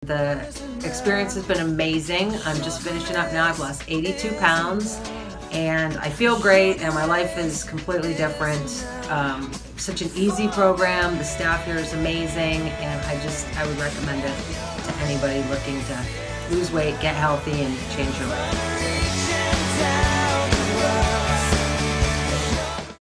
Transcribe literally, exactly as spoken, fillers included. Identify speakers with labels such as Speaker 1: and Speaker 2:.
Speaker 1: The experience has been amazing. I'm just finishing up now. I've lost eighty-two pounds and I feel great and my life is completely different. Um, such an easy program. The staff here is amazing and I just, I would recommend it to anybody looking to lose weight, get healthy, and change your life.